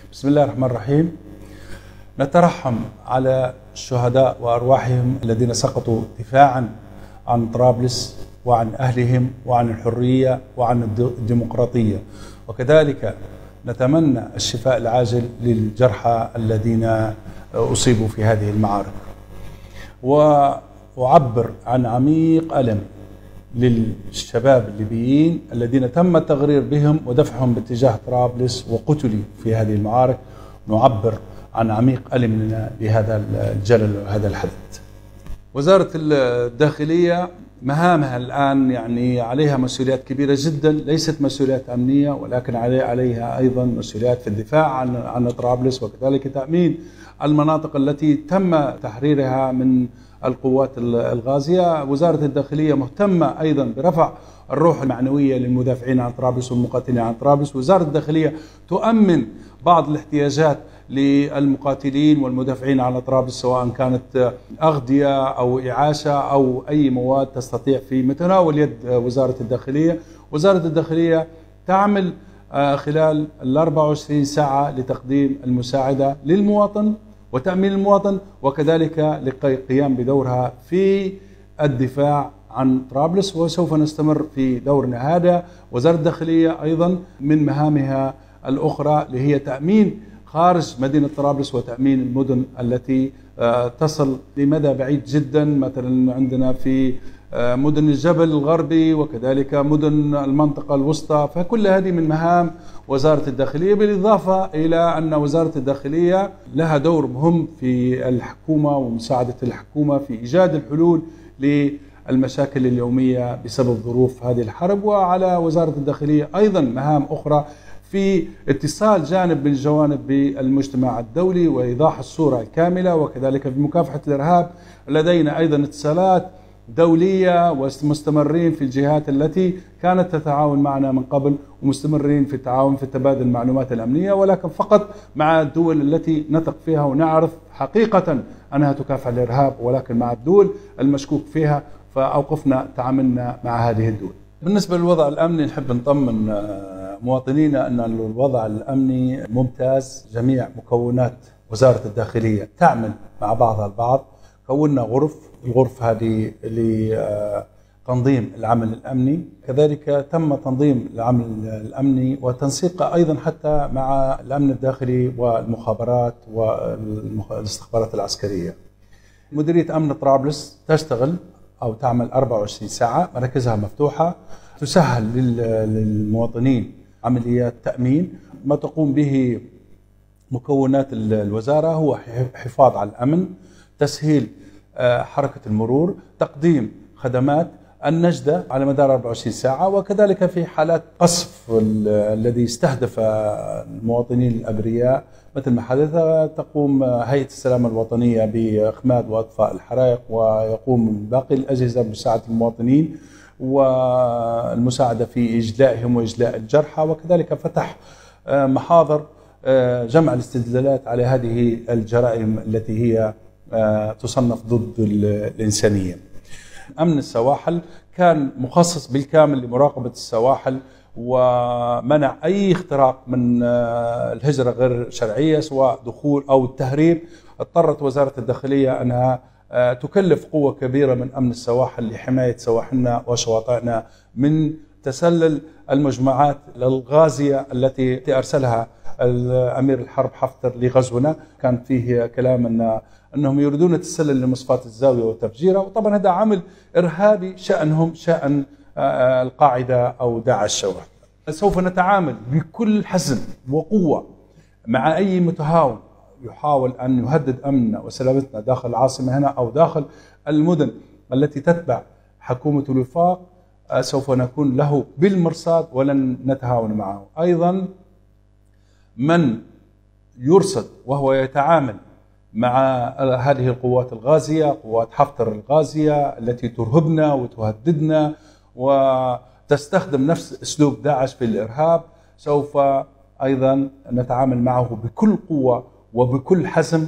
بسم الله الرحمن الرحيم. نترحم على الشهداء وأرواحهم الذين سقطوا دفاعا عن طرابلس وعن أهلهم وعن الحرية وعن الديمقراطية، وكذلك نتمنى الشفاء العاجل للجرحى الذين أصيبوا في هذه المعارك. وأعبر عن عميق ألم للشباب الليبيين الذين تم التغرير بهم ودفعهم باتجاه طرابلس وقتلوا في هذه المعارك. نعبر عن عميق ألمنا لهذا الجلل وهذا الحدث. وزارة الداخلية مهامها الآن عليها مسؤوليات كبيرة جدا، ليست مسؤوليات أمنية ولكن عليها أيضا مسؤوليات في الدفاع عن طرابلس، وكذلك تأمين المناطق التي تم تحريرها من القوات الغازية. وزارة الداخلية مهتمة أيضا برفع الروح المعنوية للمدافعين عن طرابلس والمقاتلين عن طرابلس. وزارة الداخلية تؤمن بعض الاحتياجات للمقاتلين والمدافعين على طرابلس، سواء كانت أغذية أو إعاشة أو أي مواد تستطيع في متناول يد وزارة الداخلية. وزارة الداخلية تعمل خلال 24 ساعة لتقديم المساعدة للمواطن وتأمين المواطن، وكذلك للقيام بدورها في الدفاع عن طرابلس، وسوف نستمر في دورنا هذا. وزارة الداخلية أيضا من مهامها الأخرى اللي هي تأمين خارج مدينة طرابلس وتأمين المدن التي تصل لمدى بعيد جدا، مثلا عندنا في مدن الجبل الغربي وكذلك مدن المنطقة الوسطى. فكل هذه من مهام وزارة الداخلية، بالإضافة إلى أن وزارة الداخلية لها دور مهم في الحكومة ومساعدة الحكومة في إيجاد الحلول للمشاكل اليومية بسبب ظروف هذه الحرب. وعلى وزارة الداخلية أيضا مهام أخرى في اتصال جانب من الجوانب بالمجتمع الدولي وإيضاح الصورة الكاملة، وكذلك في مكافحة الإرهاب لدينا أيضا اتصالات دولية ومستمرين في الجهات التي كانت تتعاون معنا من قبل، ومستمرين في التعاون في تبادل المعلومات الأمنية، ولكن فقط مع الدول التي نثق فيها ونعرف حقيقة أنها تكافح الإرهاب، ولكن مع الدول المشكوك فيها فأوقفنا تعاملنا مع هذه الدول. بالنسبة للوضع الأمني نحب نطمن مواطنينا أن الوضع الأمني ممتاز. جميع مكونات وزارة الداخلية تعمل مع بعضها البعض. كونا الغرف هذه لتنظيم العمل الأمني، كذلك تم تنظيم العمل الأمني وتنسيقه أيضا حتى مع الأمن الداخلي والمخابرات والاستخبارات العسكرية. مديرية أمن طرابلس تشتغل أو تعمل 24 ساعة، مراكزها مفتوحة، تسهل للمواطنين عمليات تأمين. ما تقوم به مكونات الوزارة هو حفاظ على الأمن، تسهيل حركة المرور، تقديم خدمات النجدة على مدار 24 ساعة، وكذلك في حالات قصف الذي استهدف المواطنين الأبرياء مثل ما حدث تقوم هيئة السلامة الوطنية بإخماد وإطفاء الحرائق، ويقوم باقي الأجهزة بمساعدة المواطنين والمساعدة في إجلائهم وإجلاء الجرحى، وكذلك فتح محاضر جمع الاستدلالات على هذه الجرائم التي هي تصنف ضد الإنسانية. أمن السواحل كان مخصص بالكامل لمراقبة السواحل ومنع أي اختراق من الهجرة غير شرعية سواء دخول أو التهريب. اضطرت وزارة الداخلية أنها تكلف قوة كبيرة من أمن السواحل لحماية سواحلنا وشواطئنا من تسلل المجموعات الغازية التي أرسلها الأمير الحرب حفتر لغزونا. كان فيه كلام أنهم يريدون تسلل لمصفاة الزاوية وتفجيرها، وطبعا هذا عمل إرهابي شأنهم شأن القاعدة أو داعش. سوف نتعامل بكل حزم وقوة مع أي متهاون يحاول أن يهدد أمننا وسلامتنا داخل العاصمة هنا أو داخل المدن التي تتبع حكومة الوفاق. سوف نكون له بالمرصاد ولن نتهاون معه. أيضا من يرصد وهو يتعامل مع هذه القوات الغازية، قوات حفتر الغازية التي ترهبنا وتهددنا وتستخدم نفس أسلوب داعش في الإرهاب، سوف أيضا نتعامل معه بكل قوة وبكل حزم،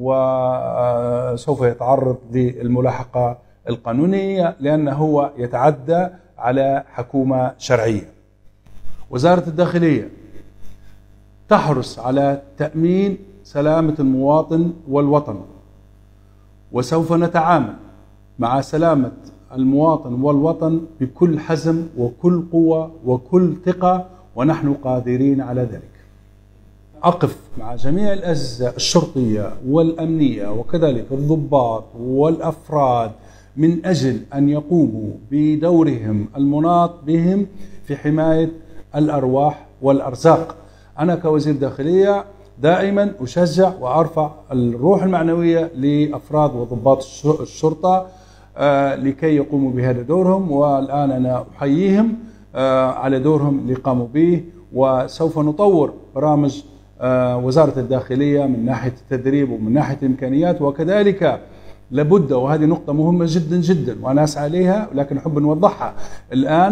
وسوف يتعرض للملاحقة القانونية لأنه هو يتعدى على حكومة شرعية. وزارة الداخلية تحرص على تأمين سلامة المواطن والوطن، وسوف نتعامل مع سلامة المواطن والوطن بكل حزم وكل قوة وكل ثقة، ونحن قادرين على ذلك. أقف مع جميع الأجهزة الشرطية والأمنية وكذلك الضباط والأفراد من أجل أن يقوموا بدورهم المناط بهم في حماية الأرواح والأرزاق. أنا كوزير داخلية دائما أشجع وأرفع الروح المعنوية لأفراد وضباط الشرطة لكي يقوموا بهذا دورهم، والآن أنا أحييهم على دورهم اللي قاموا به. وسوف نطور برامج وزارة الداخلية من ناحية التدريب ومن ناحية الإمكانيات، وكذلك لابد، وهذه نقطة مهمة جدا جدا وأنا أسعى إليها ولكن أحب نوضحها الآن،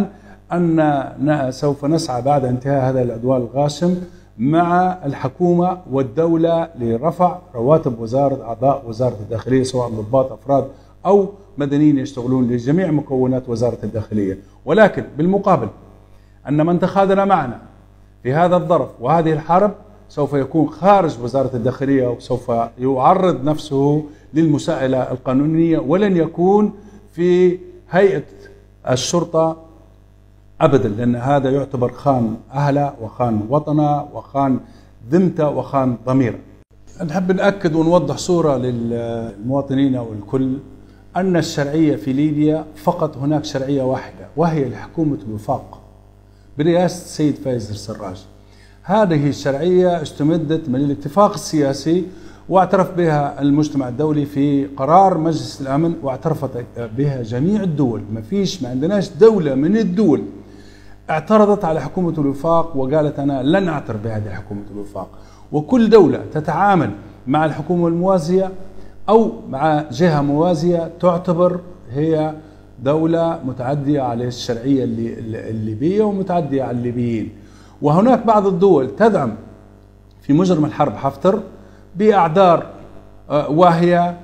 أن سوف نسعى بعد انتهاء هذا العدوان الغاشم مع الحكومة والدولة لرفع رواتب أعضاء وزارة الداخلية، سواء ضباط أفراد أو مدنيين يشتغلون لجميع مكونات وزارة الداخلية. ولكن بالمقابل أن من تخاذل معنا في هذا الظرف وهذه الحرب سوف يكون خارج وزارة الداخلية، وسوف يعرض نفسه للمساءلة القانونية، ولن يكون في هيئة الشرطة أبدا، لأن هذا يعتبر خان أهله وخان وطنه وخان ذمته وخان ضميره. نحب نأكد ونوضح صورة للمواطنين والكل أن الشرعية في ليبيا فقط هناك شرعية واحدة، وهي لحكومة الوفاق برئاسة السيد فايز السراج. هذه الشرعية استمدت من الاتفاق السياسي واعترف بها المجتمع الدولي في قرار مجلس الأمن، واعترفت بها جميع الدول. ما عندناش دولة من الدول اعترضت على حكومة الوفاق وقالت أنا لن أعترف بهذه حكومة الوفاق. وكل دولة تتعامل مع الحكومة الموازية أو مع جهة موازية تعتبر هي دولة متعدية على الشرعية الليبية ومتعدية على الليبيين. وهناك بعض الدول تدعم في مجرم الحرب حفتر بأعذار واهية،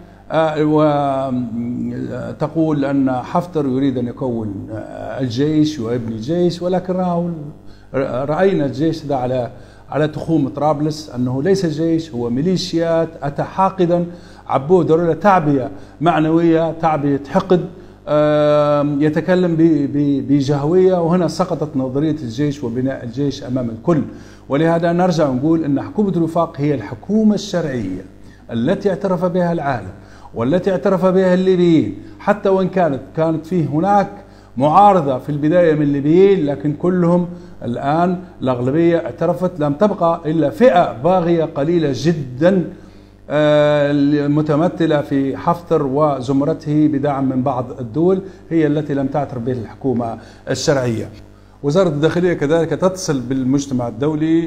وتقول أن حفتر يريد أن يكون الجيش ويبني الجيش، ولكن رأينا الجيش ده على تخوم طرابلس أنه ليس جيش، هو ميليشيات أتى حاقدا عبوه دولة تعبية معنوية، تعبية حقد، يتكلم بجهوية، وهنا سقطت نظرية الجيش وبناء الجيش أمام الكل. ولهذا نرجع ونقول أن حكومة الوفاق هي الحكومة الشرعية التي اعترف بها العالم والتي اعترف بها الليبيين، حتى وإن كانت فيه هناك معارضة في البداية من الليبيين، لكن كلهم الآن الأغلبية اعترفت. لم تبقى إلا فئة باغية قليلة جدا المتمثلة في حفتر وزمرته بدعم من بعض الدول هي التي لم تعترف به الحكومة الشرعية. وزارة الداخلية كذلك تتصل بالمجتمع الدولي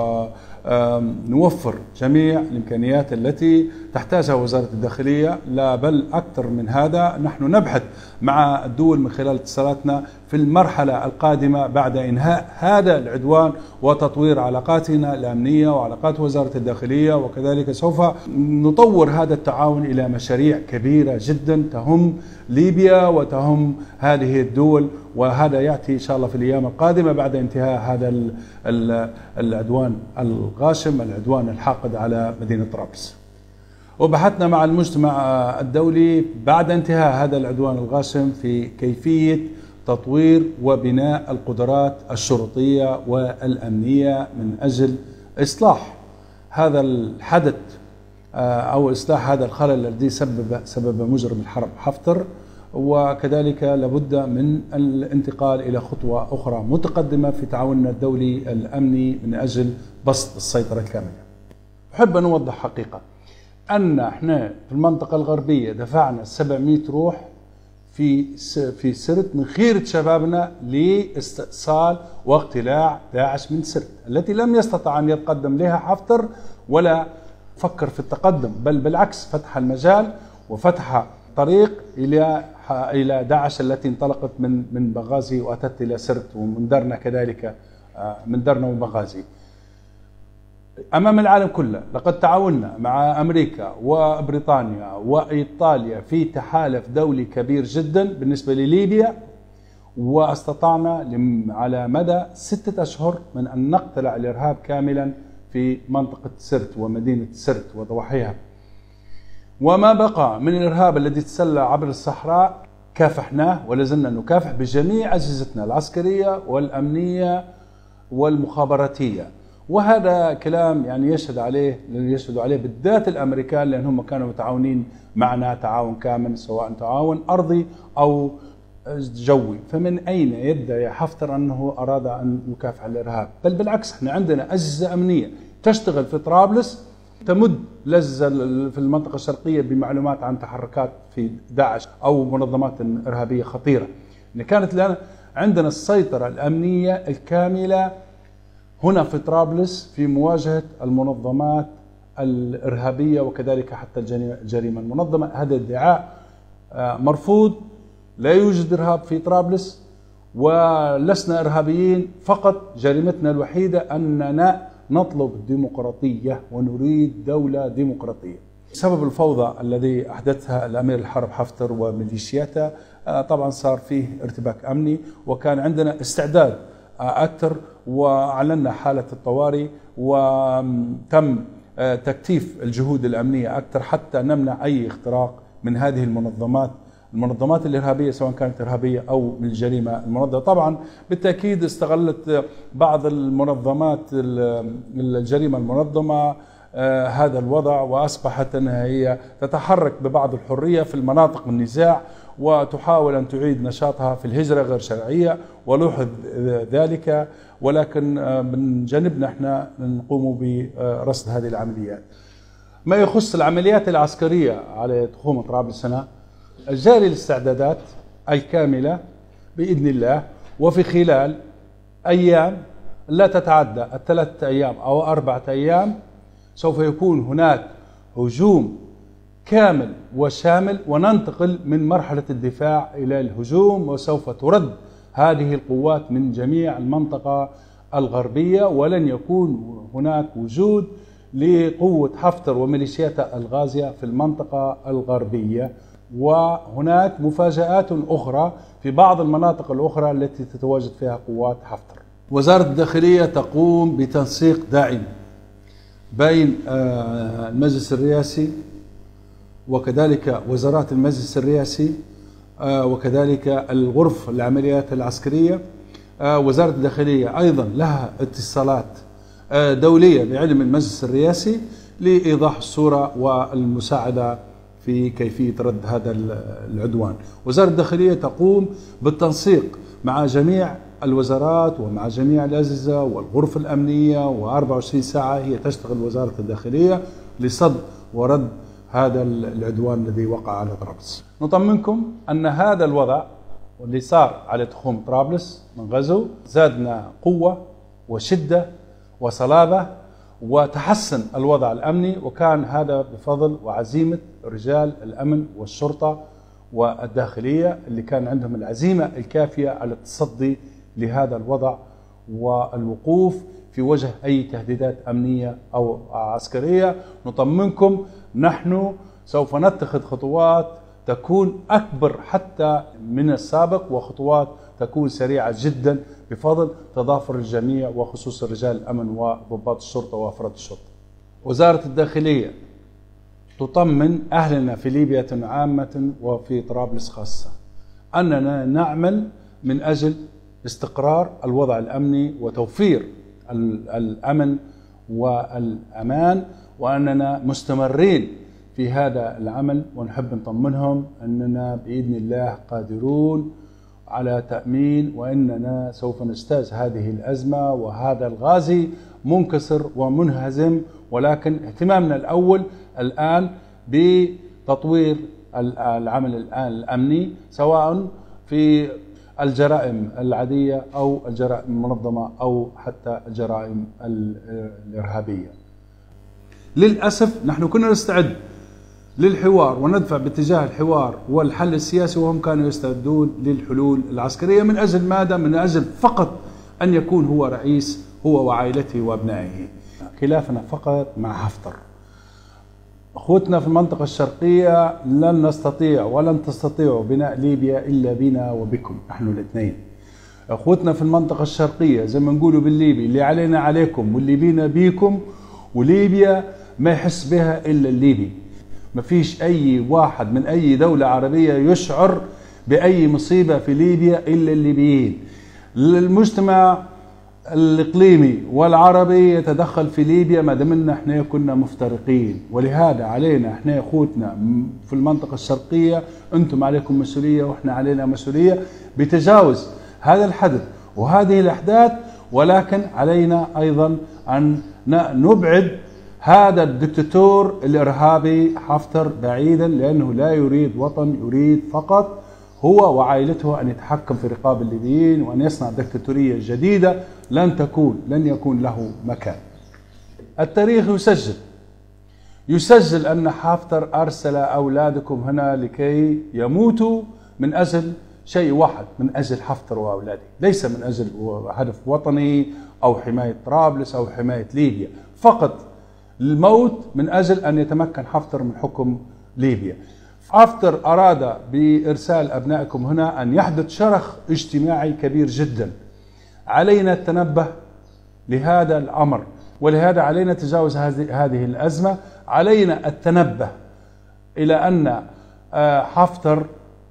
ونوفر جميع الإمكانيات التي تحتاجها وزارة الداخلية، لا بل أكثر من هذا. نحن نبحث مع الدول من خلال اتصالاتنا في المرحلة القادمة بعد إنهاء هذا العدوان وتطوير علاقاتنا الأمنية وعلاقات وزارة الداخلية، وكذلك سوف نطور هذا التعاون إلى مشاريع كبيرة جدا تهم ليبيا وتهم هذه الدول، وهذا يأتي إن شاء الله في الأيام القادمة بعد انتهاء هذا العدوان الغاشم، العدوان الحاقد على مدينة طرابلس. وبحثنا مع المجتمع الدولي بعد انتهاء هذا العدوان الغاشم في كيفية تطوير وبناء القدرات الشرطية والأمنية من أجل إصلاح هذا الحدث أو إصلاح هذا الخلل الذي سبب مجرم الحرب حفتر. وكذلك لابد من الانتقال إلى خطوة أخرى متقدمة في تعاوننا الدولي الأمني من أجل بسط السيطرة الكاملة. أحب أن أوضح حقيقة أن احنا في المنطقة الغربية دفعنا 700 روح في سرت من خيرة شبابنا لاستئصال واقتلاع داعش من سرت التي لم يستطع أن يتقدم لها حفتر ولا فكر في التقدم، بل بالعكس فتح المجال وفتح طريق إلى داعش التي انطلقت من بنغازي وأتت إلى سرت ومن درنا كذلك من درنا وبنغازي. أمام العالم كله لقد تعاوننا مع أمريكا وبريطانيا وإيطاليا في تحالف دولي كبير جدا بالنسبة لليبيا، واستطعنا على مدى 6 أشهر من أن نقتلع الإرهاب كاملا في منطقة سرت ومدينة سرت وضواحيها. وما بقى من الإرهاب الذي تسلى عبر الصحراء كافحناه ولا زلنا نكافح بجميع أجهزتنا العسكرية والأمنية والمخابراتية. وهذا كلام يعني يشهد عليه بالذات الأمريكان، لأنهم كانوا متعاونين معنا تعاون كامل، سواء تعاون أرضي أو جوي. فمن أين يدعي حفتر أنه أراد أن يكافح الإرهاب؟ بل بالعكس، احنا عندنا أجهزة أمنية تشتغل في طرابلس، تمد لزة في المنطقة الشرقية بمعلومات عن تحركات في داعش أو منظمات إرهابية خطيرة. كانت لنا عندنا السيطرة الأمنية الكاملة هنا في طرابلس في مواجهة المنظمات الإرهابية وكذلك حتى الجريمة المنظمة. هذا ادعاء مرفوض. لا يوجد إرهاب في طرابلس ولسنا إرهابيين، فقط جريمتنا الوحيدة أننا نطلب الديمقراطية ونريد دولة ديمقراطية. سبب الفوضى الذي أحدثها الأمير الحرب حفتر وميليشياته طبعا صار فيه ارتباك أمني، وكان عندنا استعداد أكثر، وأعلنا حالة الطوارئ وتم تكثيف الجهود الأمنية أكثر حتى نمنع أي اختراق من هذه المنظمات الإرهابية، سواء كانت إرهابية أو من الجريمة المنظمة. طبعا بالتأكيد استغلت بعض المنظمات الجريمة المنظمة هذا الوضع، وأصبحت أنها هي تتحرك ببعض الحرية في المناطق النزاع وتحاول أن تعيد نشاطها في الهجرة غير شرعية، ولوحظ ذلك. ولكن من جانبنا احنا نقوم برصد هذه العمليات. ما يخص العمليات العسكرية على تخوم طرابلس هنا، جاري الاستعدادات الكاملة بإذن الله، وفي خلال أيام لا تتعدى 3 أيام أو 4 أيام سوف يكون هناك هجوم كامل وشامل، وننتقل من مرحلة الدفاع إلى الهجوم، وسوف ترد هذه القوات من جميع المنطقة الغربية، ولن يكون هناك وجود لقوة حفتر وميليشياته الغازية في المنطقة الغربية. وهناك مفاجآت أخرى في بعض المناطق الأخرى التي تتواجد فيها قوات حفتر. وزارة الداخلية تقوم بتنسيق دائم بين المجلس الرئاسي وكذلك وزارات المجلس الرئاسي وكذلك الغرف العمليات العسكرية. وزارة الداخلية أيضا لها اتصالات دولية بعلم المجلس الرئاسي لإيضاح الصورة والمساعدة في كيفية رد هذا العدوان. وزارة الداخلية تقوم بالتنسيق مع جميع الوزارات ومع جميع الأجهزة والغرف الأمنية، و24 ساعة هي تشتغل وزارة الداخلية لصد ورد هذا العدوان الذي وقع على طرابلس. نطمنكم أن هذا الوضع واللي صار على تخوم طرابلس من غزو زادنا قوة وشدة وصلابة، وتحسن الوضع الأمني، وكان هذا بفضل وعزيمة رجال الأمن والشرطة والداخلية اللي كان عندهم العزيمة الكافية على التصدي لهذا الوضع والوقوف في وجه أي تهديدات أمنية أو عسكرية. نطمنكم نحن سوف نتخذ خطوات تكون أكبر حتى من السابق، وخطوات تكون سريعة جدا بفضل تضافر الجميع وخصوصا رجال الأمن وضباط الشرطة وأفراد الشرطة. وزارة الداخلية تطمن أهلنا في ليبيا عامة وفي طرابلس خاصة أننا نعمل من أجل استقرار الوضع الأمني وتوفير الأمن والأمان، وأننا مستمرين في هذا العمل. ونحب نطمنهم أننا بإذن الله قادرون على تأمين، وأننا سوف نجتاز هذه الأزمة وهذا الغازي منكسر ومنهزم. ولكن اهتمامنا الأول الآن بتطوير العمل الأمني، سواء في الجرائم العادية أو الجرائم المنظمة أو حتى الجرائم الإرهابية. للأسف نحن كنا نستعد للحوار وندفع باتجاه الحوار والحل السياسي، وهم كانوا يستعدون للحلول العسكرية. من أجل ماذا؟ من أجل فقط أن يكون هو رئيس، هو وعائلته وأبنائه. خلافنا فقط مع حفتر. أخوتنا في المنطقة الشرقية لن نستطيع ولن تستطيعوا بناء ليبيا إلا بنا وبكم نحن الاثنين. أخوتنا في المنطقة الشرقية زي ما نقولوا بالليبي، اللي علينا عليكم واللي بينا بيكم، وليبيا ما يحس بها إلا الليبي. ما فيش أي واحد من أي دولة عربية يشعر بأي مصيبة في ليبيا إلا الليبيين. المجتمع الإقليمي والعربي يتدخل في ليبيا ما دمنا احنا كنا مفترقين، ولهذا علينا احنا اخوتنا في المنطقة الشرقية، انتم عليكم مسؤولية واحنا علينا مسؤولية بتجاوز هذا الحدث وهذه الأحداث، ولكن علينا أيضا أن نبعد هذا الدكتاتور الإرهابي حفتر بعيدا، لأنه لا يريد وطن، يريد فقط هو وعائلته أن يتحكم في رقاب الليبيين وأن يصنع دكتاتورية جديدة لن يكون له مكان. التاريخ يسجل أن حفتر أرسل أولادكم هنا لكي يموتوا من أجل شيء واحد، من أجل حفتر وأولاده، ليس من أجل هدف وطني أو حماية طرابلس أو حماية ليبيا، فقط الموت من أجل أن يتمكن حفتر من حكم ليبيا. حفتر أراد بإرسال أبنائكم هنا أن يحدث شرخ اجتماعي كبير جدا. علينا التنبه لهذا الأمر، ولهذا علينا تجاوز هذه الأزمة. علينا التنبه إلى أن حفتر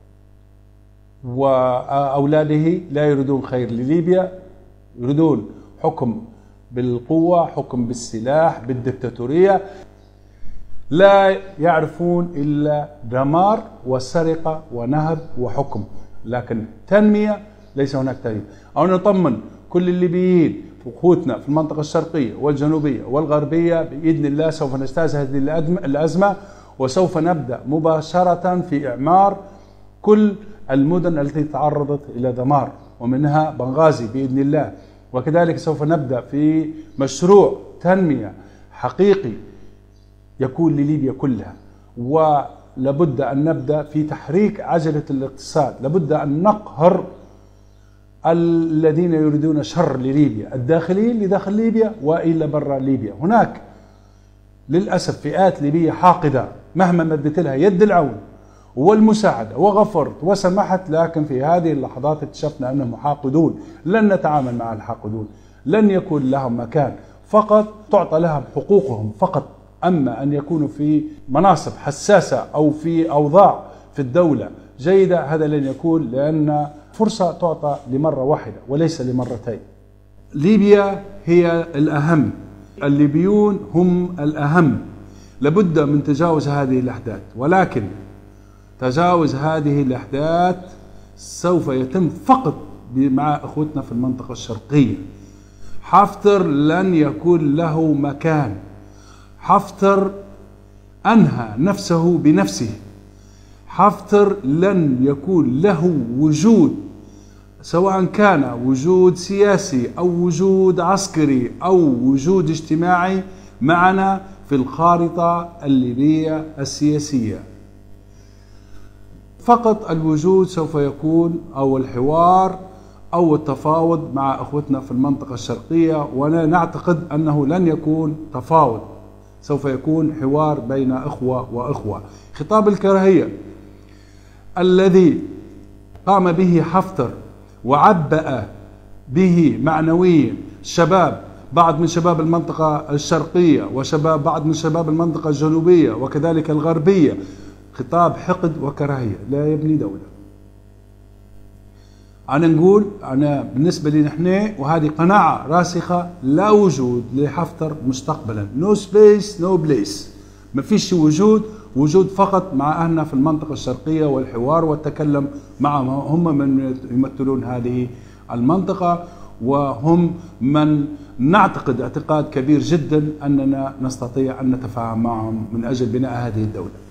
وأولاده لا يريدون خير لليبيا، يريدون حكم بالقوة، حكم بالسلاح، بالدكتاتورية، لا يعرفون إلا دمار وسرقة ونهب وحكم، لكن تنمية ليس هناك تنمية. أو نطمن كل الليبيين أخوتنا في المنطقة الشرقية والجنوبية والغربية بإذن الله سوف نجتاز هذه الأزمة، وسوف نبدأ مباشرة في إعمار كل المدن التي تعرضت إلى دمار، ومنها بنغازي بإذن الله. وكذلك سوف نبدأ في مشروع تنمية حقيقي يكون لليبيا كلها، ولابد أن نبدأ في تحريك عجلة الاقتصاد. لابد أن نقهر الذين يريدون شر لليبيا، الداخليين لداخل ليبيا وإلا برا ليبيا. هناك للأسف فئات ليبية حاقدة، مهما مدت لها يد العون والمساعدة وغفرت وسمحت، لكن في هذه اللحظات اكتشفنا أنهم حاقدون. لن نتعامل مع الحاقدون، لن يكون لهم مكان، فقط تعطى لهم حقوقهم فقط. أما أن يكونوا في مناصب حساسة أو في أوضاع في الدولة جيدة، هذا لن يكون، لأن فرصة تعطى لمرة واحدة وليس لمرتين. ليبيا هي الأهم، الليبيون هم الأهم. لابد من تجاوز هذه الأحداث، ولكن تجاوز هذه الأحداث سوف يتم فقط مع أخوتنا في المنطقة الشرقية. حفتر لن يكون له مكان. حفتر أنهى نفسه بنفسه. حفتر لن يكون له وجود، سواء كان وجود سياسي أو وجود عسكري أو وجود اجتماعي معنا في الخارطة الليبية السياسية. فقط الوجود سوف يكون أو الحوار أو التفاوض مع أخوتنا في المنطقة الشرقية، ونعتقد أنه لن يكون تفاوض، سوف يكون حوار بين إخوة وإخوة. خطاب الكراهية الذي قام به حفتر وعبأ به معنويا شباب، بعض من شباب المنطقة الشرقية وشباب بعض من شباب المنطقة الجنوبية وكذلك الغربية، خطاب حقد وكراهية لا يبني دولة. أنا نقول، أنا بالنسبة لي نحن وهذه قناعة راسخة، لا وجود لحفتر مستقبلا. no space no place، ما فيش وجود فقط مع أهلنا في المنطقة الشرقية والحوار والتكلم معهم. هم من يمثلون هذه المنطقة، وهم من نعتقد اعتقاد كبير جدا أننا نستطيع أن نتفاهم معهم من أجل بناء هذه الدولة.